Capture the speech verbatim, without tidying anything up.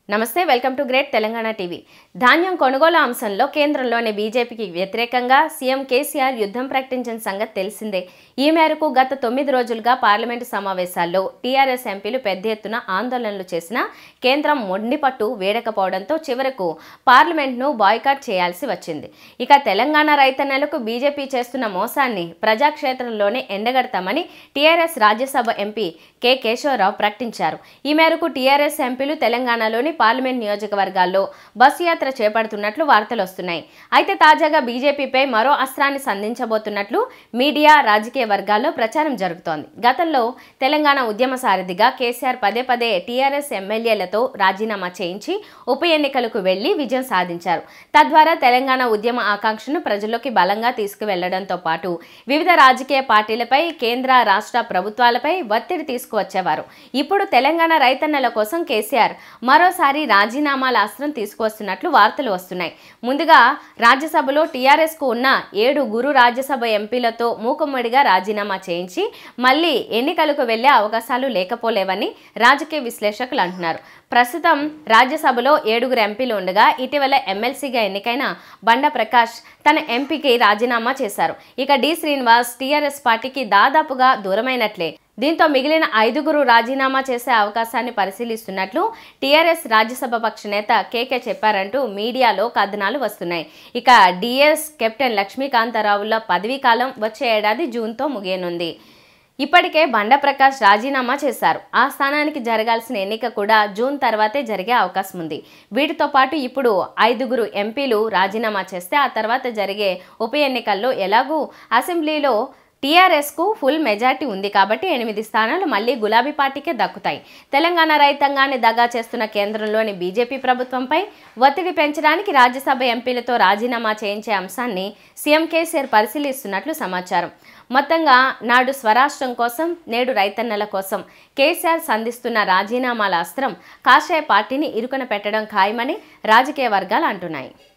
నమస్తే welcome to great Telangana TV. ధాన్యం కొనుగోలు అంశంలో కేంద్రంలోని బీజేపీకి వ్యతిరేకంగా సీఎం కేసీఆర్ యుద్ధం ప్రకటించిన సంగతి తెలిసిందే. ఈ మేరకు గత తొమ్మిది రోజులుగా పార్లమెంటు సమావేశాల్లో టీఆర్ఎస్ ఎంపీలు పెద్ద ఎత్తున ఆందోళనలు చేసినా కేంద్రం మొండిపట్టు వేడకపోవడంతో చివరకు పార్లమెంట్ను బాయ్కాట్ చేయాల్సి వచ్చింది. ఇక తెలంగాణ రైతన్నలకు బీజేపీ చేస్తున్న మోసాన్ని ప్రజాక్షేత్రంలోనే ఎండగడతామని TRS Rajya Sabha MP K Keshava Rao ప్రకటించారు. ఈ మేరకు టీఆర్ఎస్ ఎంపీలు తెలంగాణలోని పార్లమెంట్ నియోజకవర్గాల్లో బస్సు యాత్ర చేపడుతున్నట్లు వార్తలు వస్తున్నాయి. అయితే తాజాగా బీజేపీపై మరో అస్త్రాన్ని సంధించబోతున్నట్లు మీడియా, రాజకీయ వర్గాల్లో ప్రచారం జరుగుతోంది. గతంలో తెలంగాణ ఉద్యమ సారథిగా కేసీఆర్ పదే పదే టీఆర్ఎస్ ఎమ్మెల్యేలతో రాజీనామా చేయించి ఉప ఎన్నికలకు వెళ్లి విజయం సాధించారు. తద్వారా తెలంగాణ ఉద్యమ ఆకాంక్షను ప్రజల్లోకి బలంగా తీసుకువెళ్లడంతో పాటు వివిధ రాజకీయ పార్టీలపై, కేంద్ర రాష్ట్ర ప్రభుత్వాలపై ఒత్తిడి తీసుకువచ్చేవారు. ఇప్పుడు తెలంగాణ రైతన్నల కోసం కేసీఆర్ మరోసారి రాజీనామాల అస్త్రం తీసుకువస్తున్నట్లు వార్తలు వస్తున్నాయి. ముందుగా రాజ్యసభలో టీఆర్ఎస్ కు ఉన్న ఏడుగురు రాజ్యసభ ఎంపీలతో మూకుమ్మడిగా రాజీనామా చేయించి మళ్లీ ఎన్నికలకు వెళ్లే అవకాశాలు లేకపోలేవని రాజకీయ విశ్లేషకులు అంటున్నారు. ప్రస్తుతం రాజ్యసభలో ఏడుగురు ఎంపీలు ఉండగా ఇటీవల ఎమ్మెల్సీగా ఎన్నికైన బండ ప్రకాష్ తన ఎంపీకి రాజీనామా చేశారు. ఇక డి శ్రీనివాస్ టీఆర్ఎస్ పార్టీకి దాదాపుగా దూరమైనట్లే. దీంతో మిగిలిన ఐదుగురు రాజీనామా చేసే అవకాశాన్ని పరిశీలిస్తున్నట్లు టీఆర్ఎస్ రాజ్యసభ పక్ష నేత కేకే చెప్పారంటూ మీడియాలో కథనాలు వస్తున్నాయి. ఇక డిఎస్ కెప్టెన్ లక్ష్మీకాంతారావుల పదవీ కాలం వచ్చే ఏడాది జూన్తో ముగియనుంది. ఇప్పటికే బండ ప్రకాష్ రాజీనామా చేశారు. ఆ స్థానానికి జరగాల్సిన ఎన్నిక కూడా జూన్ తర్వాతే జరిగే అవకాశం ఉంది. వీటితో పాటు ఇప్పుడు ఐదుగురు ఎంపీలు రాజీనామా చేస్తే ఆ తర్వాత జరిగే ఉప ఎన్నికల్లో ఎలాగూ అసెంబ్లీలో టీఆర్ఎస్ కు ఫుల్ మెజార్టీ ఉంది కాబట్టి ఎనిమిది స్థానాలు మళ్లీ గులాబీ పార్టీకే దక్కుతాయి. తెలంగాణ రైతాంగాన్ని దగా చేస్తున్న కేంద్రంలోని బీజేపీ ప్రభుత్వంపై ఒత్తిడి పెంచడానికి రాజ్యసభ ఎంపీలతో రాజీనామా చేయించే అంశాన్ని సీఎం కేసీఆర్ పరిశీలిస్తున్నట్లు సమాచారం. మొత్తంగా నాడు స్వరాష్ట్రం కోసం, నేడు రైతన్నల కోసం కేసీఆర్ సంధిస్తున్న రాజీనామాల అస్త్రం కాషాయ పార్టీని ఇరుకున పెట్టడం ఖాయమని రాజకీయ వర్గాలు అంటున్నాయి.